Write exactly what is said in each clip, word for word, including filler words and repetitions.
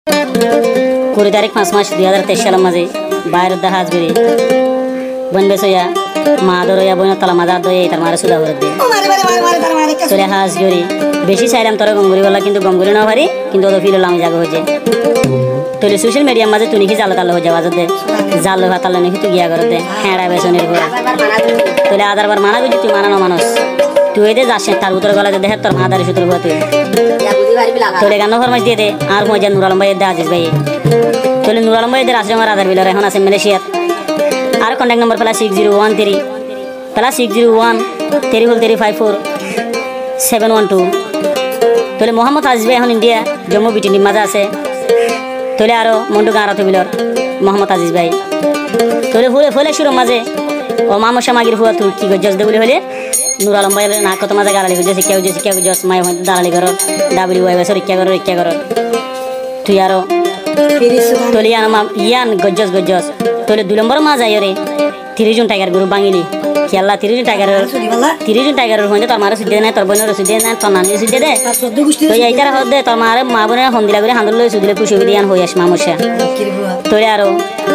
কুড়ি তারিখ পাঁচ মাস দুই হাজার তেইশ সালের মাঝে বাইরের দেখা আসবে বন বেসইয়া মা দরইয়া বন তলা মাজার দয়ে তার মারে সুদা করে দে চলে হাস গরি বেশি চাইলাম তোর গঙ্গুরি বলা কিন্তু গঙ্গুরি না পারি কিন্তু ওদের ফিল আমি জায়গা হয়েছে তোলে সোশ্যাল মিডিয়ার মাঝে তুই কি জালো তালো হয়ে যাওয়া দে জাল লোহা তালো নাকি তুই গিয়া করে দে হ্যাঁ বেসনের ঘর তোলে আধার বার মানা করছি তুই মানানো মানুষ তুই দে যাস তার উত্তর গলাতে দেখে তোর মা দাঁড়ি সুতর হওয়া তুই তোলে গান ফরমাইশ দিয়ে দে আর মজা নুর আলম ভাই দে আজিজ ভাই তোলে নুর আলম ভাই দে রাজরঙার আধার বিলর এখন আছে মালয়েশিয়াত আর contact number plus six zero one three plus six zero one three four three five four seven one two তোলে মোহাম্মদ আজিজ ভাই এখন ইন্ডিয়া জম্মু বিটিনির মাঝে আছে তোলে আরো মন্টু গাঁ রাত বিলর মোহাম্মদ আজিজ ভাই তোলে ফুলে ফুলে শুরু মাঝে ও মামসা মাগির ফুয়া তুই কি গজ্জস দে বলে হলে নুর আলম ভাই না কত মাঝে গাড়ালি গুজে শিক্ষা গুজে শিক্ষা গুজস মায় দাঁড়ালি করো ডাবলি ওয়াই বেসর ইচ্ছা করো ইচ্ছা করো তুই আরো তোলে ইয়ান ইয়ান গজ্জস গজ্জস তোলে দুই নম্বর মা যাই রে তিরিশ জন টাইগার গ্রুপ বাঙিলি খেলা তিরিশ জন টাইগার তিরিশ জন টাইগারের হইতে তোর মারে সুদে নাই তোর বোনের সুদে নাই তোর নানির সুদে দে তুই এইটার হদ দে তোর মারে মা বোনের হন্দিলা করে হান্দুল লই সুদিলে পুষি দিয়ান হই আস মামসা তোরে আরো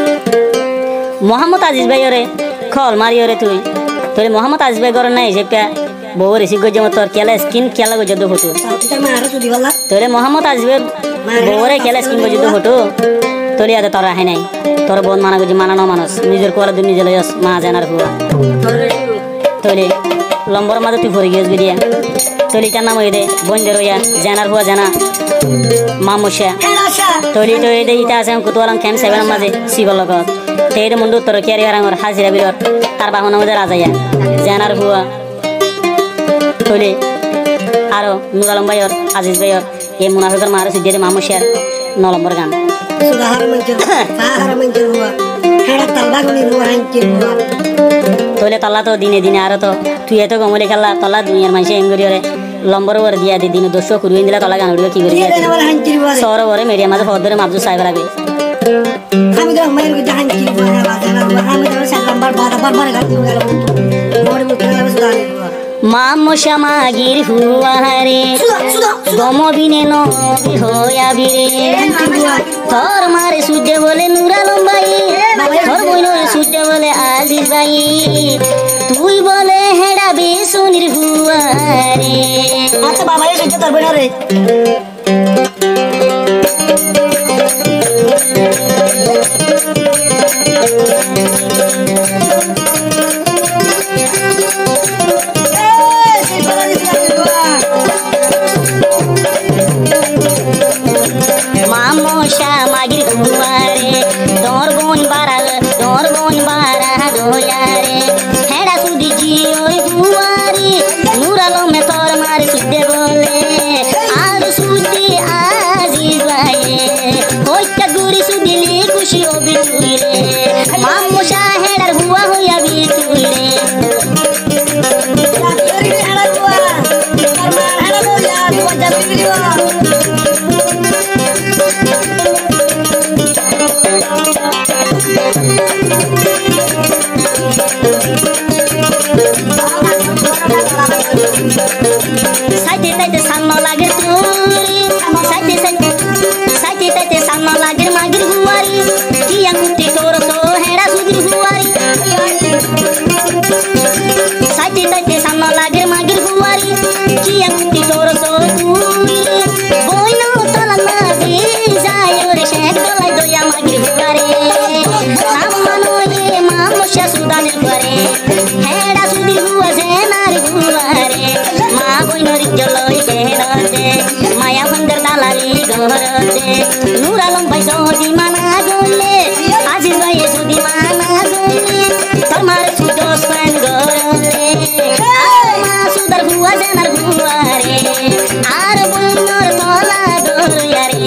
মোহাম্মদ আজিজ ভাই রে খল মারি রে তুই তোরে মোহাম্মদ আজিজ ভাই গরন নাই যে পে বউ রেসি গজে মত তোর খেলা স্কিন খেলা গজে দো ফটো তোরে মোহাম্মদ আজিজ ভাই বউরে খেলা স্কিন গজে দো ফটো তোলে আদে তোর রাহে নাই তোর বোন মানা গজি মানানো মানুষ নিজের কোয়ালা দুই নিজে লইস মা জানার হুয়া তোলে লম্বর মাঝে তুই ভরে গিয়েছ বিরিয়া তোলি তার নাম হয়ে দে বোন দে রইয়া জানার হুয়া জানা মামুসা তোলি তো এই দে ইটা আছে কুতুয়ালাম ক্যাম্প সেভেন মাঝে শিবল লগত তেরে মুন্ডু তোর কেয়ারি হারাঙ্গর হাজিরা বিলর তার বাহন মধ্যে রাজাইয়া জানার হুয়া তোলে আরো নুর আলম ভাইয়র আজিজ ভাইয়র এই মুনাফিকর মারে সুজিয়ে মামুসার ন নম্বর গান তোলে তল্লা তো দিনে দিনে আরো তো তুই এত গমলে খেলা তল্লা দুনিয়ার মানুষ এঙ্গুরি রে লম্বর ওর দিয়া দি দিন দোষ কুড়িয়ে দিলা তলা গান উড়িয়ে কি করি সর ওরে মিডিয়া মাঝে ফদ ধরে মাপজু সাহেব লাগবে আমি তো মায়ের গো জাহান কি আমি তো সাত নাম্বার বারবার বারবার গান গেল বড় মুখ খেলা সুদানি মামসা মাগির হুয়ারে গম বিনে নবী হইয়া বিরে তোর মারে সূর্য বলে নুর আলম ভাই তোর বইনরে সূর্য বলে আজিজ ভাই তুই বলে হেডা বেসুনির হুয়ারে আচ্ছা বাবা এই সূর্য তোর বইনরে নুর আলম ভাই যদি মানা গলে আজিজ ভাই যদি মানা গলে তোর মার সুদো স্পেন গলে মা সুদার হুয়া জানার হুয়া রে আর বলমর তোলা গলিয়া রে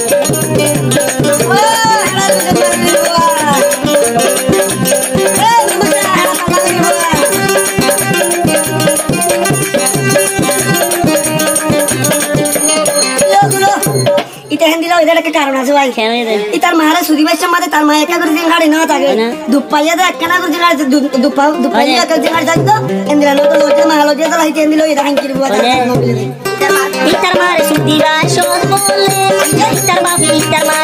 কারণ আছে ভাই তার মারা সুদি ভাইয়ের মাঝে তার মা একা করে দিন গাড়ি না থাকে দুপাইয়া দে একখানা করে দিন গাড়ি দুপা দুপাইয়া একা দিন গাড়ি থাকতো এন্দিরা লোক লোক মাহালো দিয়ে তো লাইতে এন্দিলো এটা হাঙ্কির বুয়া তার মারে সুদি ভাই সব বলে তার বাপি তার মা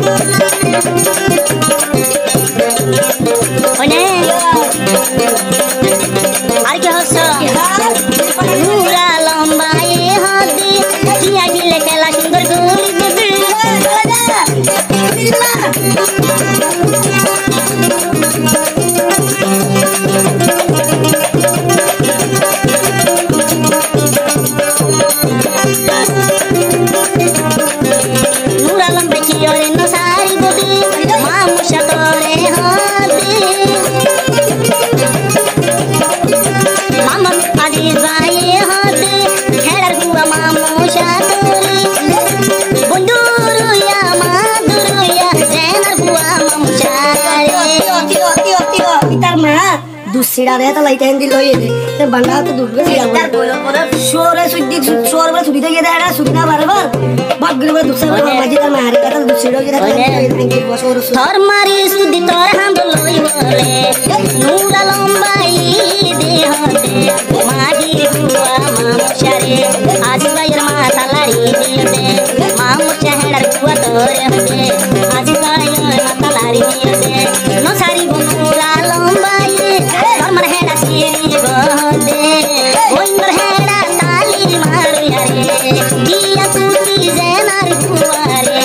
ওনে আর কি হচ্ছে নুরা লম্বায়ে হাতে কিয়া গিলে খেলা সুন্দর গুলি গুলি নুরা লম্বায়ে কি ওরে নসারি বদি মামুশা তোরে হাতে মামা আজি যায়ে হাতে খেলার গুয়া মামুশা তোরে বন্ধুরুয়া মাদুরুয়া জেনার গুয়া মামুশা রে অতি অতি অতি ইতার মা দুসিড়া রে তা লাইতে হিন্দি লই দে তে বাংলা তো দুর্গে ইতার বলো বলো শোরে সুদি শোর বলে সুদি গিয়ে দেড়া সুদিনা বারবার বাগরে বলে দুসরা মাঝে তার মারে কথা দুসিড়ো গিয়ে দেড়া বছর তোর মারি সুদি তোর হাম লই বলে নুরা লম্বাই দে হতে মাগি গুয়া মামুশা রে আজ বাইর মাথা লাড়ি দিতে মামুশা হেড়ার গুয়া তোরে হতে আজ বাইর মাথা লাড়ি দিতে নসারি নুরা লম্বাই তোর মার হেড়া সিরি গদে ওইন্দর হেড়া তালি মারু রে গিয়া তুই জেনার গুয়া রে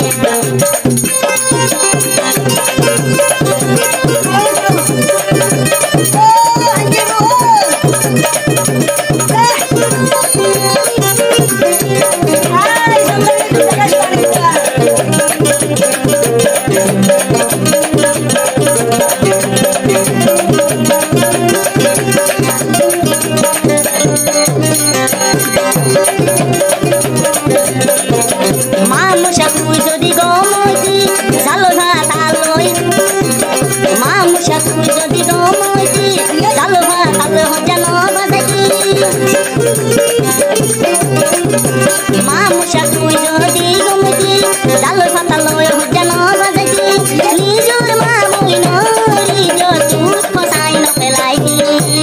মামুশা তুই যদি গমতি জালো ভাত আলোই মামুশা তুই যদি গমতি জালো ভাত আলো জানো বাজাকি মামুশা তুই যদি গমতি জালো ভাত আলো জানো বাজাকি নিজুর মামুই নরি যতু ফসাই ন পেলাই দি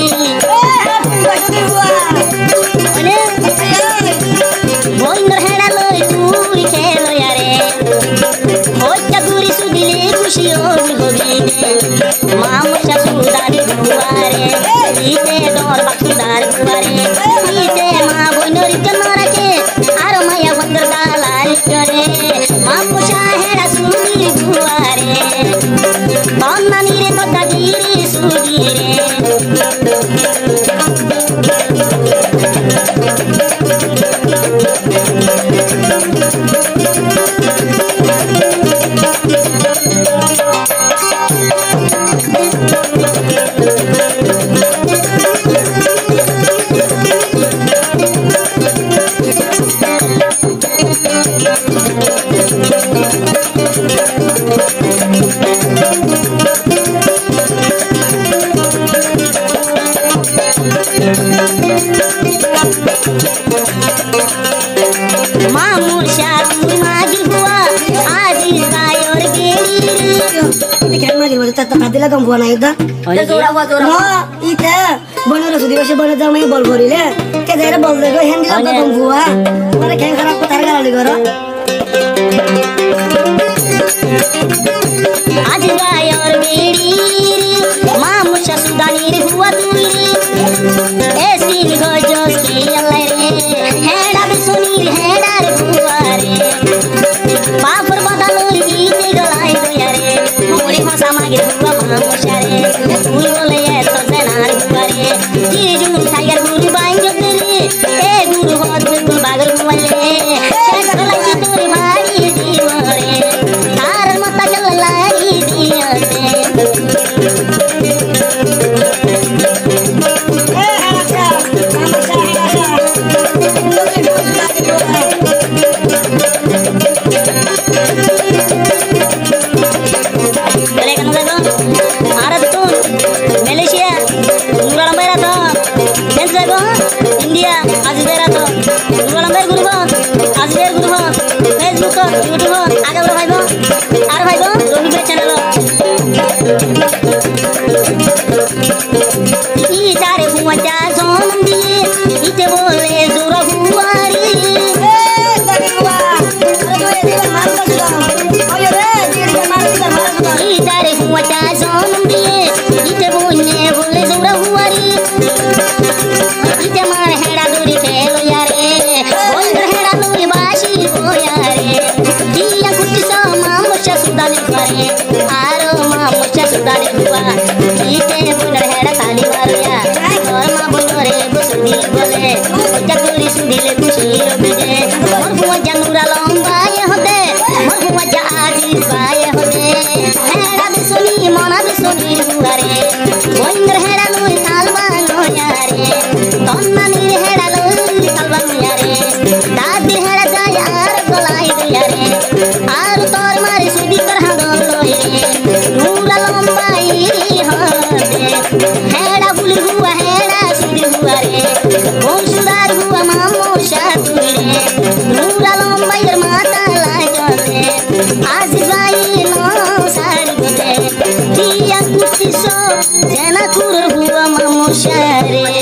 ওনে বইন্দর হেড়া লই তুই খেলো রে হত্যা গুরি সুদিলে খুশি হবি হবি মামুশা সুদারি দুয়ারে ইতে দর বাকুদার দুয়ারে ইতে মা বইনরি কনরাকে আর মায়া বন্দর দালাল করে মামুশা হেড়া সুদি দুয়ারে বন্নানি রে কথা গিরি সুদি রে মামুশা তুই মাগি হুয়া আজি গায়র গেলি কেন মাগি বলে তা কাদিলা কম বুয়া নাই দা জোড়া বুয়া জোড়া না ইতে বনের সুদি বসে বনে যাও আমি বল করিলে কে দেরে বল দেগো হেন্দি লাগা কম বুয়া মানে কেন খারাপ কথা গালি করো আজি গায়র গেলি মামুশা সুদানির হুয়া তুই এসিন গজস কি আল্লাহ রে হেডা বিসুনির হেডার হুয়া রে বাপর বদলুর ইতে গলাই দয়া রে মোরে ভাষা মাগির হুয়া মামুশা রে তুই বলে এত জেনার হুয়া রে কি জুন টাইগার গুরু বাইঙ্গ রে এ গুরু হদ গুল বাগর হুয়ালে শেষ লাগি তোর ভাই জীবরে তার মাথা গল লাগি দিয়াতে Boleh kan, Mas? Arab tuh, आरो मामुचा सुदारे हुआ ईते बुनर हेड़ा ताली मारुया और मा बुनरे बुसुदी बोले जगुरी सुदिले खुशी बेजे मोर बुआ जनुरा लंबा ये होते मोर बुआ जा आजीज बाय होते हेड़ा बिसुनी मना बिसुनी हुआरे बुनर हेड़ा नुई तालबा नो यारे तन्ना नी हेड़ा लुई तालबा यारे दादी हेड़ा जाय आर गोलाई यारे आर तोर मारे सुदी कर हादल लोए नूरा लंबाई होते हेड़ा बुली हुआ हेड़ा सुदी हुआ रे बोल सुदार हुआ मामो शातुरे नूरा लंबाई माता लागते आजीज भाई नो सारी गोते दिया कुछ सो जना कुर हुआ मामो शारे